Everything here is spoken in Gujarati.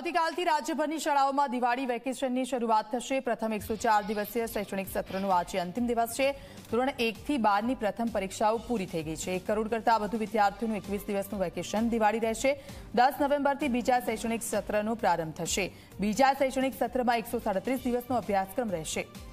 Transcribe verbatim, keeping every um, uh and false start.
આવતીકાલથી રાજ્યભરની શાળાઓમાં દિવાળી વેકેશનની શરૂઆત થશે। પ્રથમ એકસો ચાર દિવસીય શૈક્ષણિક સત્રનો આજે અંતિમ દિવસ છે। ધોરણ એક થી બાર ની પ્રથમ પરીક્ષાઓ પૂરી થઈ ગઈ છે। એક કરોડ કરતાં વધુ વિદ્યાર્થીઓનું એકવીસ દિવસનું વેકેશન દિવાળી રહેશે। દસ નવેમ્બરથી બીજા શૈક્ષણિક સત્રનો પ્રારંભ થશે। બીજા શૈક્ષણિક સત્રમાં એકસો સાડત્રીસ દિવસનો અભ્યાસક્રમ રહેશે।